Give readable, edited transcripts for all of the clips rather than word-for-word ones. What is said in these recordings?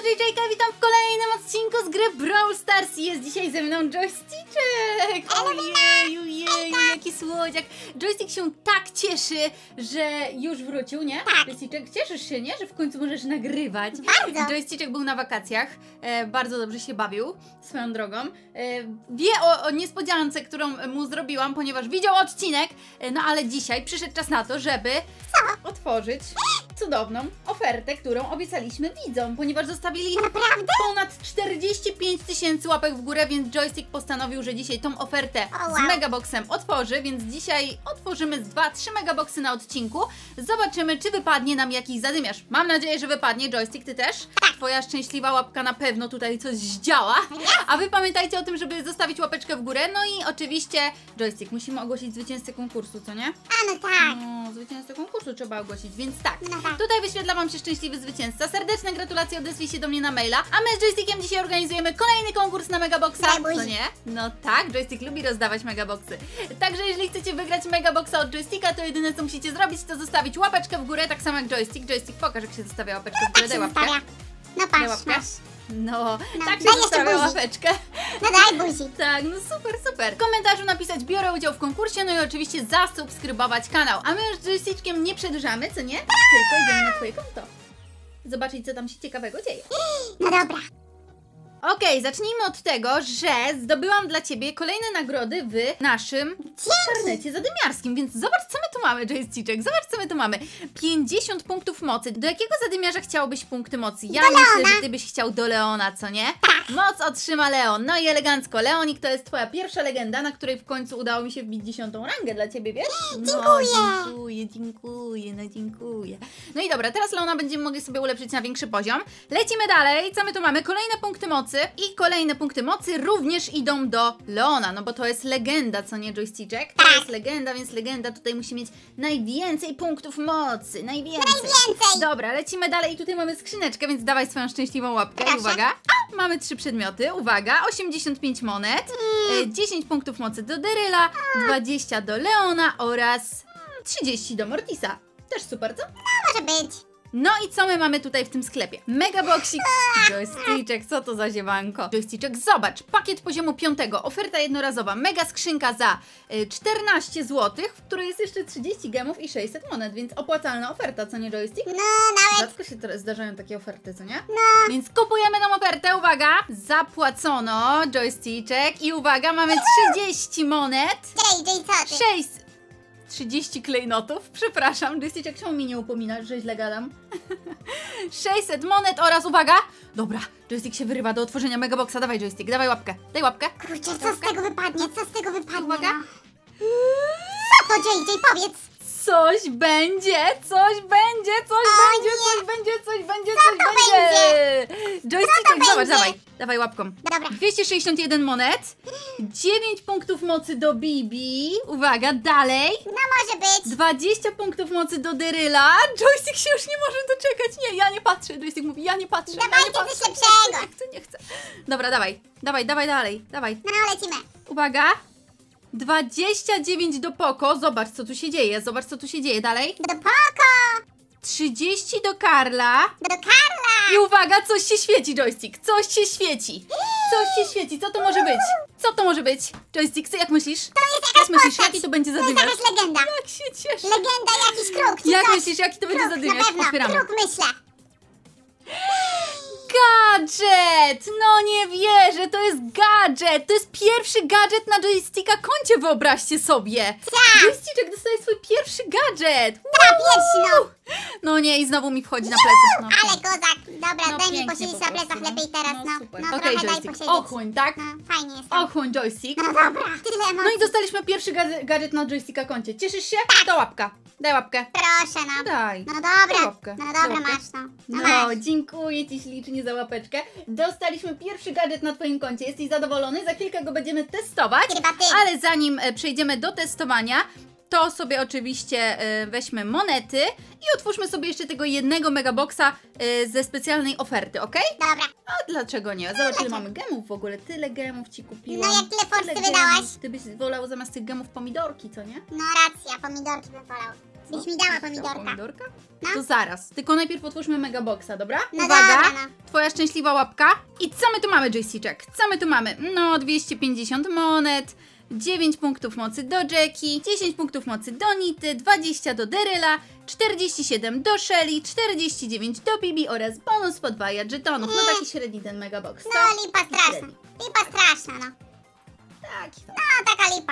JJ, witam w kolejnym odcinku z gry Brawl Stars. Jest dzisiaj ze mną Joysticzek. Ojeju, jaki słodziak. Joystick się tak cieszy, że już wrócił, nie? Tak. Joysticzek, cieszysz się, nie? Że w końcu możesz nagrywać. Bardzo. Joysticzek był na wakacjach, bardzo dobrze się bawił, swoją drogą. Wie o niespodziance, którą mu zrobiłam, ponieważ widział odcinek, no ale dzisiaj przyszedł czas na to, żeby otworzyć cudowną ofertę, którą obiecaliśmy widzom, ponieważ zostawili ponad 45 000 łapek w górę, więc Joystick postanowił, że dzisiaj tą ofertę z megaboxem otworzy, więc dzisiaj otworzymy z 2-3 megaboxy na odcinku. Zobaczymy, czy wypadnie nam jakiś zadymiarz. Mam nadzieję, że wypadnie. Joystick, ty też? Twoja szczęśliwa łapka na pewno tutaj coś zdziała. A wy pamiętajcie o tym, żeby zostawić łapeczkę w górę. No i oczywiście, Joystick, musimy ogłosić zwycięzcę konkursu, co nie? A no tak. No, zwycięzcę konkursu trzeba ogłosić, więc tak. No tak. Tutaj wyświetla wam się szczęśliwy zwycięzca. Serdeczne gratulacje, odezwij się do mnie na maila. A my z Joystickiem dzisiaj organizujemy kolejny konkurs na megaboxa. Co nie? No tak, Joystick lubi rozdawać megaboxy. Także jeżeli chcecie wygrać megaboxa od Joysticka, to jedyne co musicie zrobić, to zostawić łapeczkę w górę, tak samo jak Joystick. Joystick, pokaż jak się zostawia łapeczkę w górę. Daj łapkę. No Daj patrz, łapkę. masz. No, tak się daj zostawia jeszcze buzi. łapeczkę. No daj buzi. Tak, no super, super. W komentarzu napisać biorę udział w konkursie, no i oczywiście zasubskrybować kanał. A my już z Joystickiem nie przedłużamy, co nie? Tylko idziemy na twoje konto. Zobaczyć, co tam się ciekawego dzieje. No dobra. Okej, zacznijmy od tego, że zdobyłam dla ciebie kolejne nagrody w naszym karnecie zadymiarskim, więc zobacz, co my tu mamy, Joysticzek. Zobacz, co my tu mamy. 50 punktów mocy. Do jakiego zadymiarza chciałbyś punkty mocy? Ja Do myślę, Leona. że ty byś chciał do Leona, co nie? Moc otrzyma Leon. No i elegancko. Leonik to jest twoja pierwsza legenda, na której w końcu udało mi się wbić 10. rangę dla ciebie, wiesz? Dziękuję, no dziękuję. No i dobra, teraz Leona będziemy mogli sobie ulepszyć na większy poziom. Lecimy dalej. Co my tu mamy? Kolejne punkty mocy. I kolejne punkty mocy również idą do Leona, no bo to jest legenda, co nie, Joysticzek? To jest legenda, więc legenda tutaj musi mieć najwięcej punktów mocy. Najwięcej. Dobra, lecimy dalej i tutaj mamy skrzyneczkę, więc dawaj swoją szczęśliwą łapkę. Proszę. Uwaga. Mamy 3 przedmioty. Uwaga, 85 monet, 10 punktów mocy do Daryla, 20 do Leona oraz 30 do Mortisa. Też super, co? Może być. No i co my mamy tutaj w tym sklepie? Megaboxik. Joysticzek, co to za ziewanko? Joysticzek, zobacz, pakiet poziomu 5, oferta jednorazowa, mega skrzynka za 14 zł, w której jest jeszcze 30 gemów i 600 monet, więc opłacalna oferta, co nie, Joystick? No nawet. Rzadko się teraz zdarzają takie oferty, co nie? No. Więc kupujemy tą ofertę, uwaga, zapłacono, Joysticzek, i uwaga, mamy 30 monet, JJ, co ty? 30 klejnotów, przepraszam, Joysticzek, czemu mi nie upominasz, że źle gadam? 600 monet oraz, uwaga, dobra, Joystick się wyrywa do otworzenia megaboxa, dawaj Joystick, dawaj łapkę, daj łapkę. Kurczę, co z tego wypadnie? Co z tego wypadnie? Uwaga. No? Co to, JJ, powiedz? Coś będzie, coś będzie, coś O będzie, nie. coś będzie, coś będzie, Co coś to będzie. Joystick, zobacz, będzie? dawaj łapką. Dobra. 261 monet, 9 punktów mocy do Bibi, uwaga, dalej. No może być. 20 punktów mocy do Daryla. Joystick się już nie może doczekać. Nie, ja nie patrzę. Joystick mówi, ja nie patrzę. Dawajcie ja nie coś lepszego. Nie chcę. Dobra, dawaj dalej, dawaj. No lecimy. Uwaga. 29 do Poco. Zobacz, co tu się dzieje. Dalej. Do Poko. 30 do Karla. Do Karla. I uwaga, coś się świeci, Joystick. Coś się świeci. Co to może być? Co to może być? Joystick, jak myślisz? To jest jakaś myślisz, postać. jaki to będzie To jest zadymiarz? jakaś legenda. Jak się cieszę. Legenda, jakiś kruk, czy Jak coś. myślisz, jaki to będzie Kruk, zadymiarz? na pewno. Otwieramy. Kruk, myślę. Gadżet! No nie wierzę, to jest gadżet! To jest pierwszy gadżet na Joysticka koncie, wyobraźcie sobie! Tak. Joysticzek dostaje swój pierwszy gadżet! Dobra, pierwszy, no. No nie, i znowu mi wchodzi na plecy. No, Ale kozak. Dobra, no, daj mi pięknie posiedzieć po na prostu, plecach no. lepiej teraz, no. Super. No Okej, trochę daj Joystick, posiedzieć. ochłoń, tak? No, fajnie jest. Ochłoń, Joystick. No dobra, tyle emocji. No i dostaliśmy pierwszy gadżet na Joysticka koncie. Cieszysz się? To łapka. Daj łapkę. Proszę, no. Daj. No Daj dobra. łapkę. No Daj dobra, łapkę. masz, no. No No, masz. dziękuję Ci ślicznie za łapeczkę. Dostaliśmy pierwszy gadżet na Twoim koncie. Jesteś zadowolony? Za chwilkę go będziemy testować. Chyba ty. Ale zanim przejdziemy do testowania, to sobie oczywiście weźmy monety i otwórzmy sobie jeszcze tego jednego megaboxa ze specjalnej oferty, ok? Dobra. A dlaczego nie? Zobacz, ile mamy gemów w ogóle. Tyle gemów Ci kupiłam. No jak tyle forsy Tyle wydałaś? gemów. Ty byś wolał zamiast tych gemów pomidorki, co nie? No racja, pomidorki bym wolał. Byś mi dała pomidorka. Pomidorka? No. To zaraz. Tylko najpierw otwórzmy megaboxa, dobra? No Uwaga! dobra, no. Twoja Twoja szczęśliwa łapka. I co my tu mamy, joysticek? Co my tu mamy? No, 250 monet, 9 punktów mocy do Jackie, 10 punktów mocy do Nity, 20 do Daryla, 47 do Shelly, 49 do Bibi oraz bonus podwaja żetonów. No taki średni ten megabox. No lipa straszna. Lipa straszna, no. Taki to. No, taka lipa.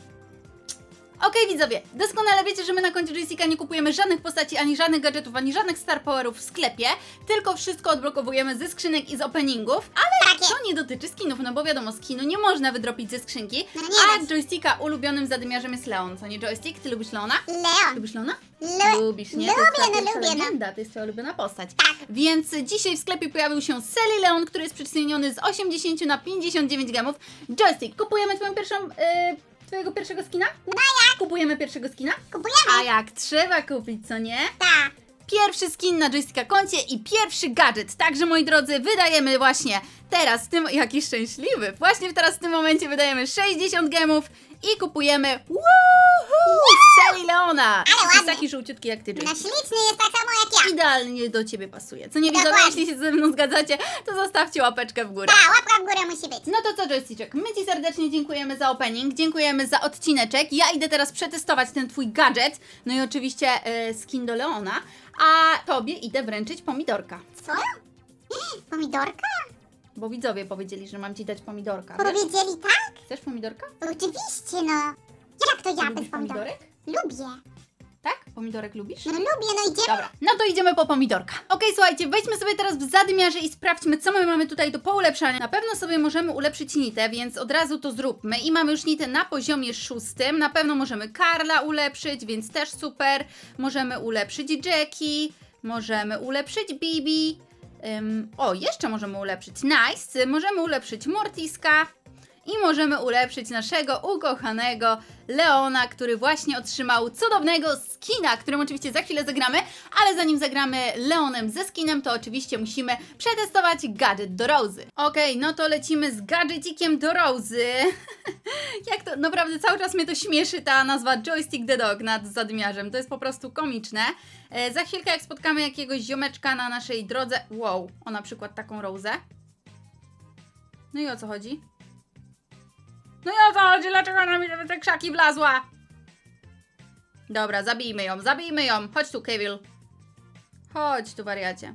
Okej, widzowie, doskonale wiecie, że my na koncie joysticka nie kupujemy żadnych postaci, ani żadnych gadżetów, ani żadnych star powerów w sklepie, tylko wszystko odblokowujemy ze skrzynek i z openingów, ale Tak jest. to nie dotyczy skinów, no bo wiadomo, skinu nie można wydropić ze skrzynki, No nie a da się. joysticka ulubionym zadymiarzem jest Leon, co nie joystick? Ty lubisz Leona? Leon. Lubisz Leona? Lu- Lubisz, nie? lubię, To jest twoja no pierwsza lubię, no. legenda, to jest twoja ulubiona postać. Tak. Więc dzisiaj w sklepie pojawił się Selly Leon, który jest przeceniony z 80 na 59 gemów. Joystick, kupujemy twoją pierwszą... Twojego pierwszego skina? No jak? Kupujemy pierwszego skina? Kupujemy. A jak trzeba kupić, co nie? Tak. Pierwszy skin na joysticka koncie i pierwszy gadżet. Także moi drodzy, wydajemy właśnie teraz w tym... Jaki szczęśliwy! Właśnie teraz w tym momencie wydajemy 60 gemów i kupujemy... Woohoo! Selly Leona! Jest ładnie. taki żółciutki jak ty, No joystick. śliczny jest tak samo jak ja. Idealnie do ciebie pasuje. Co nie widzowie, Dokładnie. jeśli się ze mną zgadzacie, to zostawcie łapeczkę w górę. Tak, łapka w górę musi być. No to co, joystick? My ci serdecznie dziękujemy za opening, dziękujemy za odcineczek. Ja idę teraz przetestować ten twój gadżet, no i oczywiście skin do Leona, a tobie idę wręczyć pomidorka. Co? Pomidorka? Bo widzowie powiedzieli, że mam ci dać pomidorka. Wiesz? Powiedzieli tak? Chcesz pomidorka? Oczywiście, no. Jak to ja Lubisz bez pomidorek? pomidorek? Lubię. Tak? Pomidorek lubisz? No lubię, no idziemy. Dobra, no to idziemy po pomidorka. Okej, słuchajcie, wejdźmy sobie teraz w zadymiarze i sprawdźmy, co my mamy tutaj do poulepszania. Na pewno sobie możemy ulepszyć nitę, więc od razu to zróbmy. I mamy już nitę na poziomie 6. Na pewno możemy Karla ulepszyć, więc też super. Możemy ulepszyć Jackie, możemy ulepszyć Bibi. O, jeszcze możemy ulepszyć Nice, możemy ulepszyć Mortiska. I możemy ulepszyć naszego ukochanego Leona, który właśnie otrzymał cudownego skina, którym oczywiście za chwilę zagramy, ale zanim zagramy Leonem ze skinem, to oczywiście musimy przetestować gadżet do Rozy. Okej, no to lecimy z gadżecikiem do Rozy. Jak to, naprawdę cały czas mnie to śmieszy ta nazwa Joystick the Dog nad zadymiarzem, to jest po prostu komiczne. Za chwilkę jak spotkamy jakiegoś ziomeczka na naszej drodze, wow, o na przykład taką Rozę. No i o co chodzi? No i o co chodzi? Dlaczego ona mi w te krzaki wlazła? Dobra, zabijmy ją, zabijmy ją. Chodź tu, Kevil. Chodź tu, wariacie.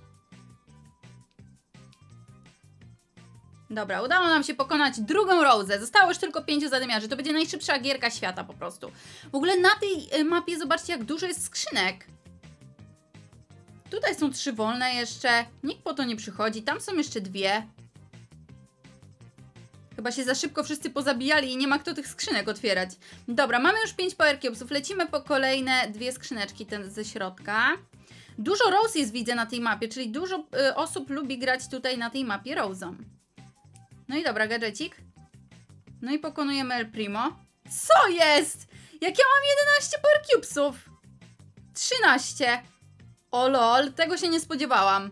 Dobra, udało nam się pokonać drugą Rozę. Zostało już tylko 5 zadymiarzy. To będzie najszybsza gierka świata po prostu. W ogóle na tej mapie zobaczcie, jak dużo jest skrzynek. Tutaj są 3 wolne jeszcze. Nikt po to nie przychodzi. Tam są jeszcze 2. Chyba się za szybko wszyscy pozabijali i nie ma kto tych skrzynek otwierać. Dobra, mamy już 5 power cubesów. Lecimy po kolejne 2 skrzyneczki ze środka. Dużo Rose jest, widzę, na tej mapie, czyli dużo osób lubi grać tutaj na tej mapie Rose'ą. No i dobra, gadżecik. No i pokonujemy El Primo. Co jest? Jak ja mam 11 power cubesów? 13. O lol, tego się nie spodziewałam.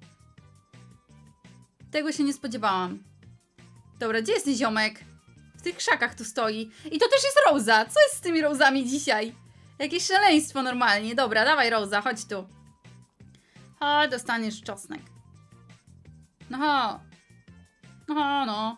Tego się nie spodziewałam. Dobra, gdzie jest ten ziomek? W tych krzakach tu stoi. I to też jest Rosa. Co jest z tymi Rozami dzisiaj? Jakieś szaleństwo normalnie. Dobra, dawaj Rosa, chodź tu. Chodź, dostaniesz czosnek. No ho. No.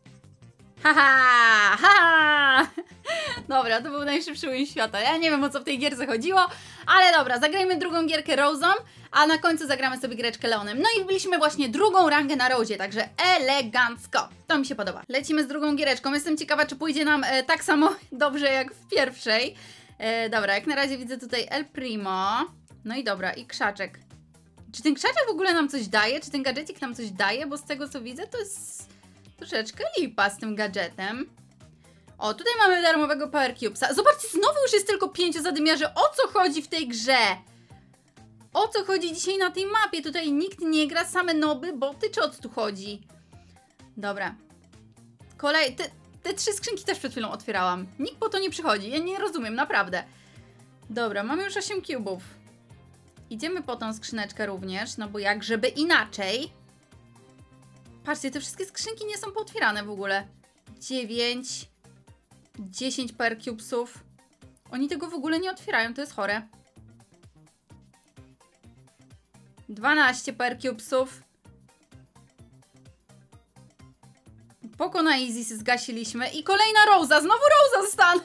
Haha, haha. Dobra, to był najszybszy win świata. Ja nie wiem, o co w tej gierce chodziło, ale dobra, zagrajmy drugą gierkę Rose'ą, a na końcu zagramy sobie giereczkę Leonem. No i wbiliśmy właśnie drugą rangę na Rozie, także elegancko. To mi się podoba. Lecimy z drugą giereczką. Jestem ciekawa, czy pójdzie nam tak samo dobrze jak w pierwszej. Dobra, jak na razie widzę tutaj El Primo. No i dobra, i krzaczek. Czy ten krzaczek w ogóle nam coś daje? Czy ten gadżecik nam coś daje? Bo z tego co widzę, to jest troszeczkę lipa z tym gadżetem. O, tutaj mamy darmowego Power Cubesa. Zobaczcie, znowu już jest tylko 5 zadymiarzy. O co chodzi w tej grze? O co chodzi dzisiaj na tej mapie? Tutaj nikt nie gra, same noby, boty, czy o co tu chodzi? Dobra. Te 3 skrzynki też przed chwilą otwierałam. Nikt po to nie przychodzi. Ja nie rozumiem, naprawdę. Dobra, mamy już 8 cubów. Idziemy po tą skrzyneczkę również, no bo jak żeby inaczej. Patrzcie, te wszystkie skrzynki nie są pootwierane w ogóle. 9, 10 power cubesów. Oni tego w ogóle nie otwierają, to jest chore. 12 power cubesów. Poko na easy zgasiliśmy i kolejna Rosa, znowu Rosa stan.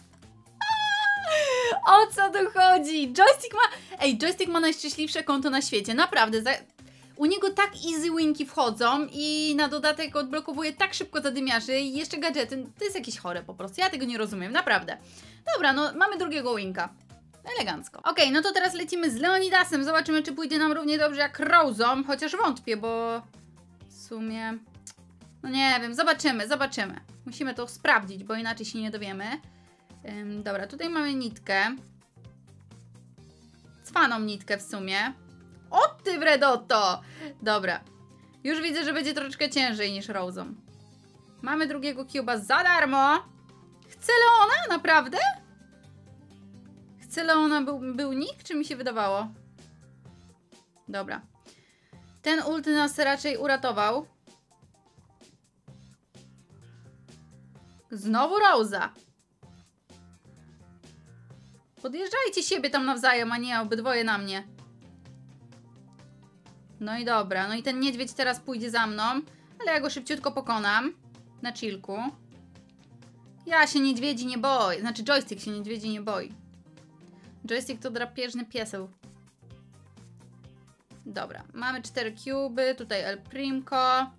O co tu chodzi? Joystick ma... Ej, Joystick ma najszczęśliwsze konto na świecie, naprawdę. U niego tak easy winki wchodzą i na dodatek odblokowuje tak szybko zadymiarzy i jeszcze gadżety. To jest jakieś chore po prostu, ja tego nie rozumiem, naprawdę. Dobra, no mamy drugiego winka. Elegancko. Okej, no to teraz lecimy z Leonidasem. Zobaczymy, czy pójdzie nam równie dobrze jak Rosą, chociaż wątpię, bo w sumie... No nie wiem, zobaczymy. Musimy to sprawdzić, bo inaczej się nie dowiemy. Dobra, tutaj mamy nitkę. Cwaną nitkę w sumie. O ty wredotto! Dobra. Już widzę, że będzie troszeczkę ciężej niż Rosą. Mamy drugiego cuba za darmo. Chce Leona? Naprawdę? Chce Leona był nick? Czy mi się wydawało? Dobra. Ten ult nas raczej uratował. Znowu Rosa. Podjeżdżajcie siebie tam nawzajem, a nie obydwoje na mnie. No i dobra, no i ten niedźwiedź teraz pójdzie za mną, ale ja go szybciutko pokonam. Na chillku. Ja się niedźwiedzi nie boję, znaczy joystick się niedźwiedzi nie boi. Joystick to drapieżny pieseł. Dobra, mamy 4 cuby, tutaj El Primko.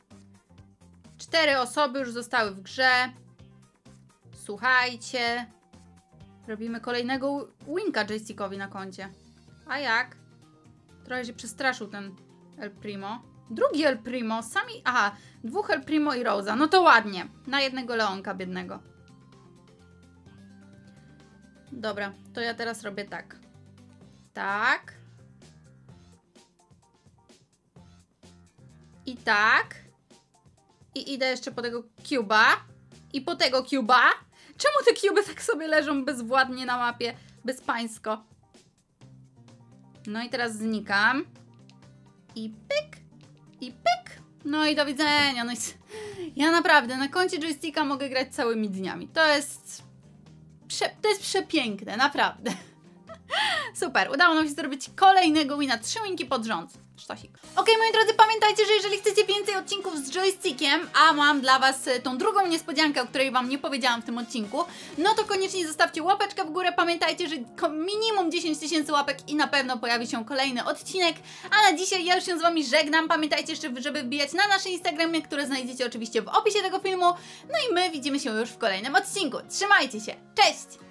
4 osoby już zostały w grze. Słuchajcie. Robimy kolejnego winka joystickowi na koncie. A jak? Trochę się przestraszył ten El Primo. Drugi El Primo, sami... Aha, 2 El Primo i Rosa. No to ładnie. Na jednego Leonka biednego. Dobra, to ja teraz robię tak. Tak. I tak. I idę jeszcze po tego cuba. I po tego cuba. Czemu te cuby tak sobie leżą bezwładnie na mapie? Bezpańsko. No i teraz znikam. I pyk. I pyk. No i do widzenia. No i... Ja naprawdę na koncie joysticka mogę grać całymi dniami. To jest przepiękne, naprawdę. Super, udało nam się zrobić kolejnego wina. 3 winki pod rząd. Sztosik. Okej, moi drodzy, pamiętajcie, że jeżeli chcecie więcej odcinków z joystickiem, a mam dla was tą drugą niespodziankę, o której wam nie powiedziałam w tym odcinku, no to koniecznie zostawcie łapeczkę w górę. Pamiętajcie, że minimum 10 000 łapek i na pewno pojawi się kolejny odcinek. A na dzisiaj ja już się z wami żegnam. Pamiętajcie jeszcze, żeby wbijać na nasze Instagramy, które znajdziecie oczywiście w opisie tego filmu. No i my widzimy się już w kolejnym odcinku. Trzymajcie się. Cześć!